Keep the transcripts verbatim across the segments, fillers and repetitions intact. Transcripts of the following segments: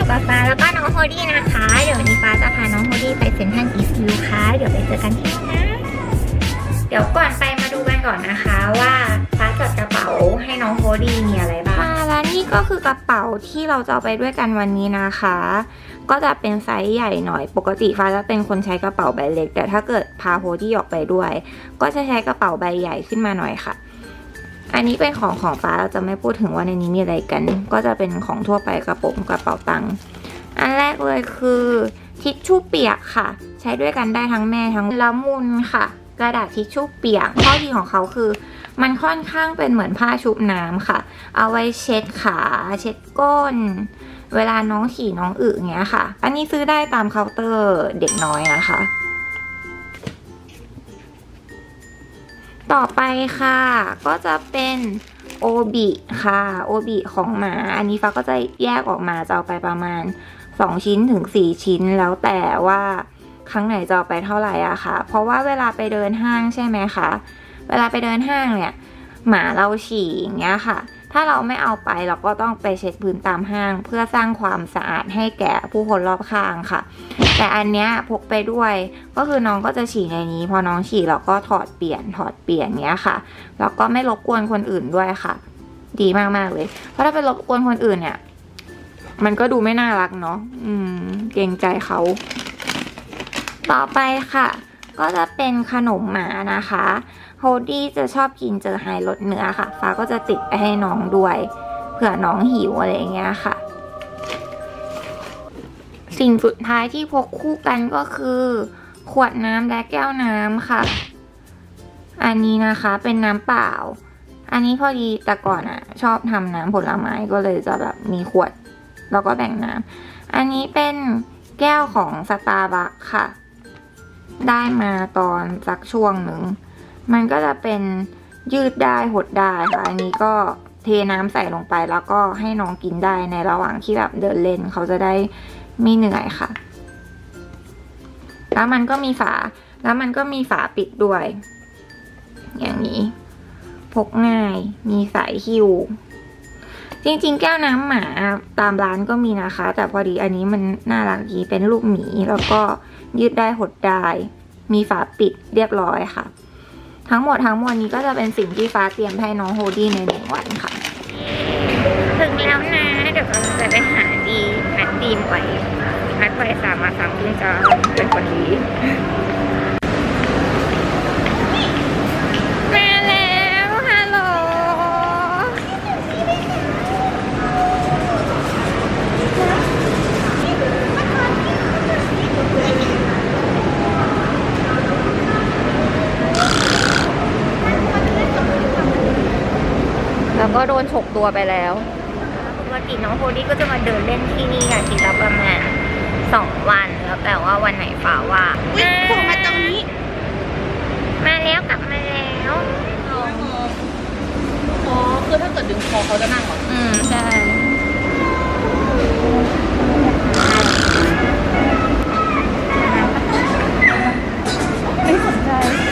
ป๊าป๊าแล้วก็น้องโฮดี้นะคะเดี๋ยววันนี้ป๊าจะพาน้องโฮดี้ไปเซ็นทรัลอีสต์วิวค่ะเดี๋ยวไปเจอกันที่นั่นนะเดี๋ยวก่อนไปมาดูกันก่อนนะคะว่าป๊าจัดกระเป๋าให้น้องโฮดี้มีอะไรบ้างและนี่ก็คือกระเป๋าที่เราจะเอาไปด้วยกันวันนี้นะคะก็จะเป็นไซส์ใหญ่หน่อยปกติฟ้าจะเป็นคนใช้กระเป๋าใบเล็กแต่ถ้าเกิดพาโฮดี้ออกไปด้วยก็จะใช้กระเป๋าใบใหญ่ขึ้นมาหน่อยค่ะอันนี้เป็นของของฟ้าเราจะไม่พูดถึงว่าในนี้มีอะไรกันก็จะเป็นของทั่วไปกระโปรงกระเป๋าตังค์อันแรกเลยคือทิชชู่เปียกค่ะใช้ด้วยกันได้ทั้งแม่ทั้งละมุนค่ะกระดาษทิชชู่เปียกข้อดีของเขาคือมันค่อนข้างเป็นเหมือนผ้าชุบน้ำค่ะเอาไว้เช็ดขาเช็ดก้นเวลาน้องฉี่น้องอึอย่างเงี้ยค่ะอันนี้ซื้อได้ตามเคาน์เตอร์เด็กน้อยนะคะต่อไปค่ะก็จะเป็นโอบิค่ะโอบิของหมาอันนี้ฟ้าก็จะแยกออกมาจะเอาไปประมาณสองชิ้นถึงสี่ชิ้นแล้วแต่ว่าครั้งไหนจะเอาไปเท่าไหร่อะค่ะเพราะว่าเวลาไปเดินห้างใช่ไหมคะเวลาไปเดินห้างเนี่ยหมาเราฉี่อย่างเงี้ยค่ะถ้าเราไม่เอาไปเราก็ต้องไปเช็ดพื้นตามห้างเพื่อสร้างความสะอาดให้แก่ผู้คนรอบข้างค่ะแต่อันเนี้ยพกไปด้วยก็คือน้องก็จะฉี่ในนี้พอน้องฉี่เราก็ถอดเปลี่ยนถอดเปลี่ยนเนี้ยค่ะแล้วก็ไม่รบกวนคนอื่นด้วยค่ะดีมากๆเลยเพราะถ้าไปรบกวนคนอื่นเนี่ยมันก็ดูไม่น่ารักเนาะอืมเกรงใจเขาต่อไปค่ะก็จะเป็นขนมหมานะคะโฮดี้จะชอบกินเจอไฮรสเนื้อค่ะฟ้าก็จะติดไปให้น้องด้วยเผื่อน้องหิวอะไรอย่างเงี้ยค่ะสิ่งสุดท้ายที่พกคู่กันก็คือขวดน้ำและแก้วน้ำค่ะอันนี้นะคะเป็นน้ำเปล่าอันนี้พอดีแต่ก่อนอะชอบทำน้ำผลไม้ก็เลยจะแบบมีขวดแล้วก็แบ่งน้ำอันนี้เป็นแก้วของสตาร์บัคค่ะได้มาตอนสักช่วงหนึ่งมันก็จะเป็นยืดได้หดได้ค่ะอันนี้ก็เทน้ำใส่ลงไปแล้วก็ให้น้องกินได้ในระหว่างที่แบบเดินเล่นเขาจะได้ไม่เหนื่อยค่ะแล้วมันก็มีฝาแล้วมันก็มีฝาปิดด้วยอย่างนี้พกง่ายมีสายหิ้วจริงๆแก้วน้ำหมาตามร้านก็มีนะคะแต่พอดีอันนี้มันน่ารักดีเป็นรูปหมีแล้วก็ยืดได้หดได้มีฝาปิดเรียบร้อยค่ะทั้งหมดทั้งมวลนี้ก็จะเป็นสิ่งที่ฟ้าเตรียมให้น้องโฮดี้ในหนึ่งวันค่ะถึงแล้วนะเดี๋ยวเราจะไปหาดีนัดดีมไว้นัดไว้สามมาสามคุณจะเป็นคนดีมาแล้วฮัลโหลแล้วก็โดนฉกตัวไปแล้วปกติน้องโฮดี้ก็จะมาเดินเล่นที่นี่อาทิตย์ละประมาณสองวันแล้วแต่ว่าวันไหนฟ้าว่าโผล่มาตรงนี้มาแล้วกลับมาแล้วอ๋อคือถ้าเกิดดึงคอเขาจะนั่งเหรออืมใช่ไม่สนใจ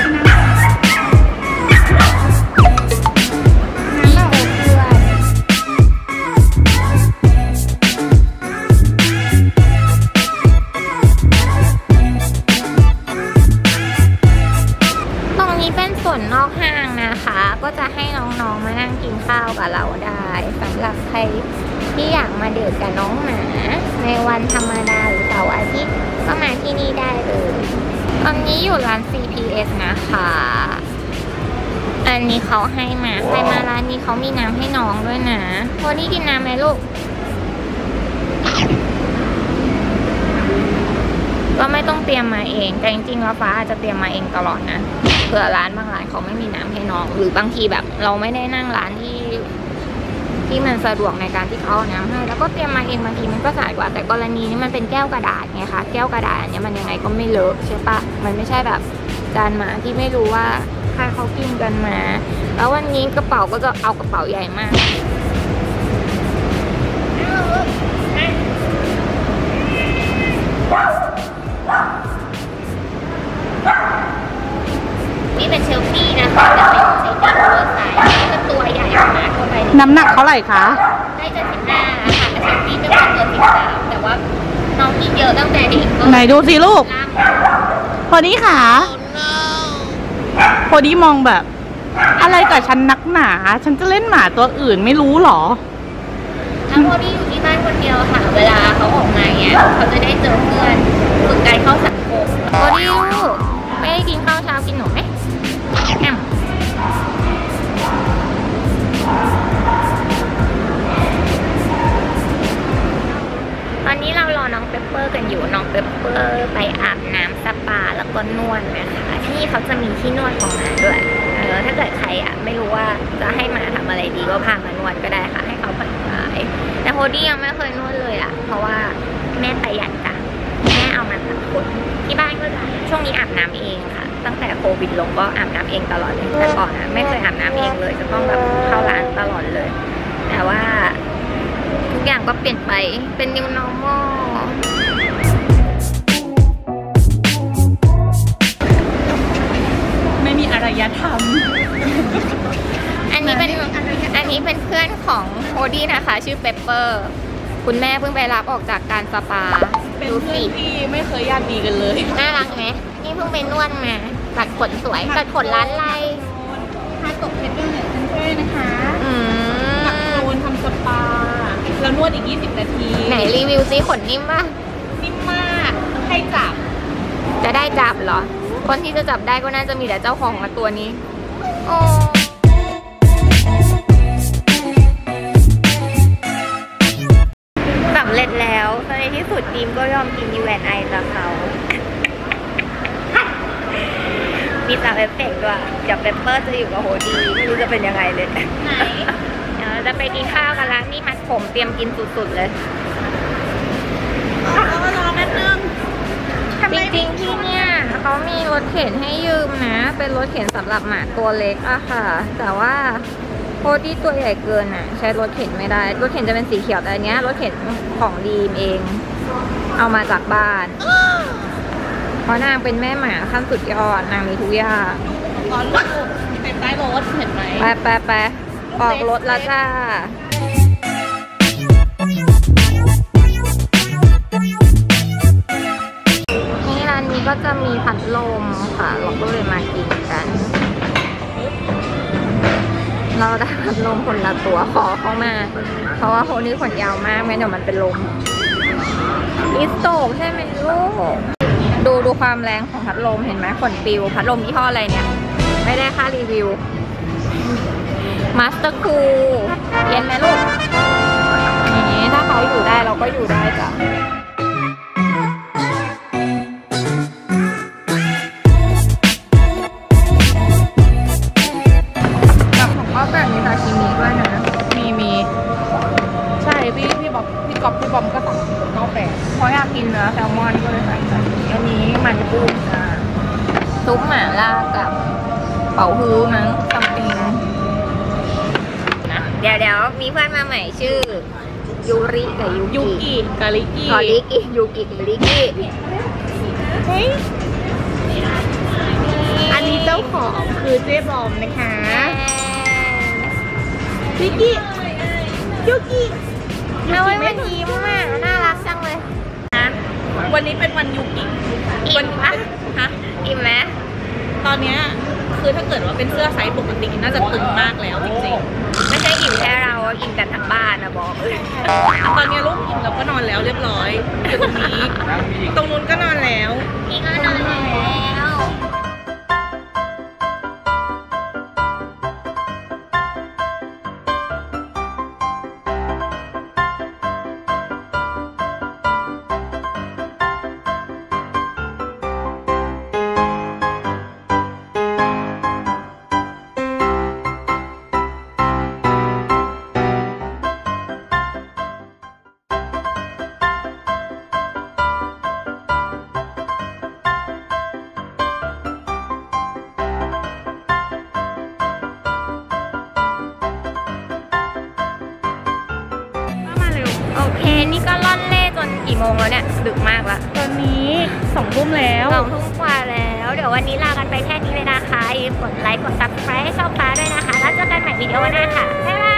นอกห้างนะคะก็จะให้น้องๆมานั่งกินข้าวกับเราได้สำหรับใครที่อยากมาเดทกับน้องหมาในวันธรรมดาหรือเสาร์อาทิตย์ก็มาที่นี่ได้เลยตอนนี้อยู่ร้าน ซี พี เอส นะคะอันนี้เขาให้มาใครมาร้านนี้เขามีน้ำให้น้องด้วยนะวันนี้กินน้ำไหมลูกก็ไม่ต้องเตรียมมาเองแต่จริงๆแล้วฟ้าอาจจะเตรียมมาเองตลอดนะเผื่อร้านบางร้านเขาไม่มีน้ำให้น้องหรือบางทีแบบเราไม่ได้นั่งร้านที่ที่มันสะดวกในการที่เขาเอาน้ำให้แล้วก็เตรียมมาเองบางทีมันก็สายกว่าแต่กรณีนี้มันเป็นแก้วกระดาษไงคะแก้วกระดาษอันนี้มันยังไงก็ไม่เลอะใช่ปะมันไม่ใช่แบบจานหมาที่ไม่รู้ว่าใครเขากินกันมาแล้ววันนี้กระเป๋าก็จะเอากระเป๋าใหญ่มากนนี้เป็นเชลฟี่นะคะจะเป็นเชลฟี่โอเวอร์ไซส์จะตัวใหญ่มากตัวไปน้ำหนักเท่าไหร่คะได้จะสิบห้าค่ะแต่เชลฟี่จะเป็นเกินสิบสามแต่ว่าน้องกินเยอะตั้งแต่เด็กไหนดูสิลูกพอดีค่ะพอดีมองแบบอะไรกับฉันนักหนาฉันจะเล่นหมาตัวอื่นไม่รู้หรอแล้วพอดีอยู่ที่บ้านคนเดียวค่ะเวลาเขาออกมาเนี้ยเขาจะได้เจอเพื่อนฝึกการเข้าสังคมพอดีไม่ได้กินข้าวเช้ากินหนูไหมแอมตอนนี้เรารอน้องเปปเปอร์กันอยู่น้องเปปเปอร์ไปอาบน้ำสปาแล้วก็นวดนะคะที่นี่เขาจะมีที่นวดของหมาด้วยเออถ้าเกิดใครอ่ะไม่รู้ว่าจะให้หมาทำอะไรดีก็พามานวดก็ได้ค่ะให้เขาผ่อนคลายแต่โฮดี้ยังไม่เคยนวดเลยอ่ะเพราะว่าแม่ประหยัดค่ะแม่เอามาตัดขนที่บ้านก็จะช่วงนี้อาบน้ำเองค่ะตั้งแต่โควิดลงก็อาบน้ำเองตลอดเลยแต่ก่อนอ่ะไม่เคยอาบน้ำเองเลยจะต้องแบบเข้าร้านตลอดเลยแต่ว่าทุกอย่างก็เปลี่ยนไปเป็น new normal ไม่มีอารยธรรมอันนี้เป็นอันนี้เป็นเพื่อนของโฮดี้นะคะชื่อเปปเปอร์คุณแม่เพิ่งไปรับออกจากการสปาเป็นเพื่อนที่ไม่เคยญาติดีกันเลยน่ารักไหมนี่เพิ่งไปนวดมาตัดขนสวยตัดขนร้านไรทาตกเพชรด้วยเนี่ยฉันช่วยนะคะตัดโคนทำสปาแล้วนวดอีกยี่สิบนาทีไหนรีวิวซิขนนิ่มป่ะนิ่มมากให้จับจะได้จับเหรอคนที่จะจับได้ก็น่าจะมีแต่เจ้าของมาตัวนี้โอ้สำเร็จแล้วในที่สุดทีมก็ยอมกิน ยู แอนด์ ไอ จากเขามีซาวด์เอฟเฟกต์ด้วยเดี๋ยวเปปเปอร์จะอยู่กับโฮดี้ไม่รู้จะเป็นยังไงเลยไหนเดี๋ยวจะไปกินข้าวกันละนี่มัดผมเตรียมกินสุดๆเลยแล้วรอแป๊บนึงจริงๆที่เนี่ยเขามีรถเข็นให้ยืมนะเป็นรถเข็นสำหรับหมาตัวเล็กอะค่ะแต่ว่าโฮดี้ตัวใหญ่เกินอะใช้รถเข็นไม่ได้รถเข็นจะเป็นสีเขียวแต่อันเนี้ยรถเข็นของดีมเองเอามาจากบ้านเพราะนางเป็นแม่หมาขั้นสุดยอดนางมีทุกอย่างตอนลูกเต็มใต้รถเห็นไหมไปไปไปออกรถแล้วจ้านี่ร้านนี้ก็จะมีพัดลมค่ะเราก็เลยมากินกันเราได้พัดลมคนละตัวขอเข้ามาเพราะว่าโฮนี่ขนยาวมากแม้เดี๋ยวมันเป็นลมอิสโตกใช่ไหมลูกดูดูความแรงของพัดลมเห็นไหมขนปิวพัดลมยี่ห้ออะไรเนี่ยไม่ได้ค่ารีวิวมาสเตอร์คูลเย็นไหมลูกนี่ถ้าเขาอยู่ได้เราก็อยู่ได้จ้ะกับของพ่อแบบมีซาชิมิด้วยนะมีมีใช่พี่พี่บอกพี่กอบพี่บอมก็สั่งข้าวแปดเพราะอยากกินเนื้อแซลมอนก็เลยสั่งอันนี้มันกุ้งจ้ะซุปหม่าล่ากับเป่าฮื้อมั้งซัมติงนะเดี๋ยวเดี๋ยวมีเพื่อนมาใหม่ชื่อยูริกับยูยูกิกาลิกิกาลิกิยูกิกับลิกิเฮ้ยอันนี้เจ้าของคือเจ๊บอมนะคะลิกิยูกิทำไมมันยิ้มอ่ะน่ารักจังเลยนะวันนี้เป็นวันยูกิอิ่มปะฮะอิ่มไหมตอนเนี้ยคือถ้าเกิดว่าเป็นเสื้อไซส์ปกติน่าจะตึงมากแล้วจริงๆไม่ใช่อิ่มแค่เราอิ่มกันทั้งบ้านนะบอกเลยตอนนี้ลูกอิ่มเราก็นอนแล้วเรียบร้อยอยู่ตรงนี้ตรงนู้นก็นอนแล้วนี่ก็นอนแล้วนี่ก็ล่อนเล่จนกี่โมงแล้วเนี่ยดึกมากละตอนนี้สองทุ่มแล้วสองทุ่มกว่าแล้วเดี๋ยววันนี้ลากันไปแค่นี้เลยนะคะอย่าลืมกดไลค์กด ซับสไครบ์ ให้ช่องฟ้าด้วยนะคะแล้วเจอกันใหม่วิดีโอหน้าค่ะบ๊ายบาย